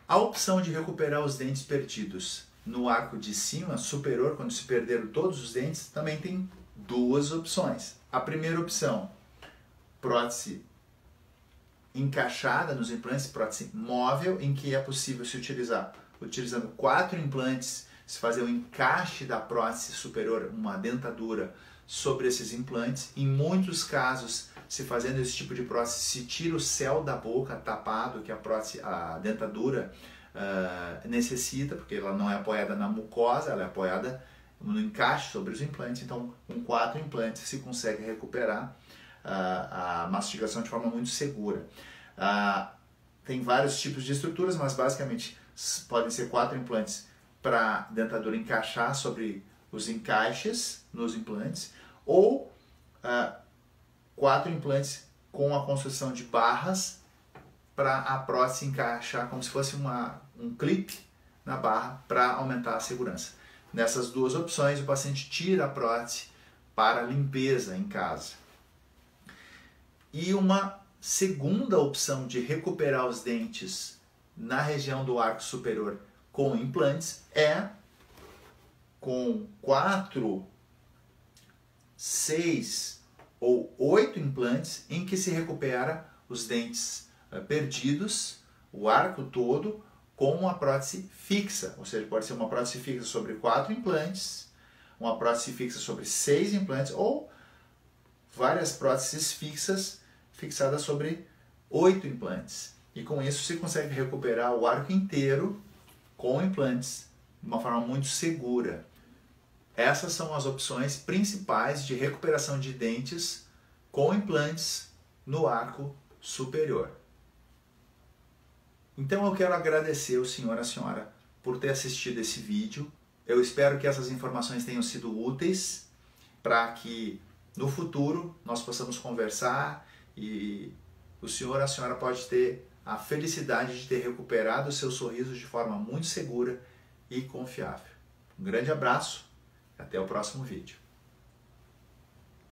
A opção de recuperar os dentes perdidos no arco de cima, superior, quando se perderam todos os dentes, também tem duas opções. A primeira opção, prótese encaixada nos implantes, prótese móvel, em que é possível se utilizar, utilizando 4 implantes, se fazer o encaixe da prótese superior, uma dentadura, sobre esses implantes. Em muitos casos, se fazendo esse tipo de prótese, se tira o céu da boca tapado, que a dentadura necessita, porque ela não é apoiada na mucosa, ela é apoiada no encaixe sobre os implantes. Então, com 4 implantes se consegue recuperar a mastigação de forma muito segura. Tem vários tipos de estruturas, mas basicamente podem ser 4 implantes para a dentadura encaixar sobre os encaixes nos implantes, ou 4 implantes com a construção de barras para a prótese encaixar como se fosse um clipe na barra para aumentar a segurança. Nessas duas opções, o paciente tira a prótese para limpeza em casa. E uma segunda opção de recuperar os dentes na região do arco superior com implantes é com 4, 6 ou 8 implantes, em que se recupera os dentes perdidos, o arco todo, com uma prótese fixa. Ou seja, pode ser uma prótese fixa sobre 4 implantes, uma prótese fixa sobre 6 implantes, ou várias próteses fixadas sobre 8 implantes. E com isso se consegue recuperar o arco inteiro com implantes de uma forma muito segura. Essas são as opções principais de recuperação de dentes com implantes no arco superior. Então eu quero agradecer o senhor, a senhora, por ter assistido esse vídeo. Eu espero que essas informações tenham sido úteis para que no futuro nós possamos conversar e o senhor, a senhora pode ter a felicidade de ter recuperado o seu sorriso de forma muito segura e confiável. Um grande abraço. Até o próximo vídeo.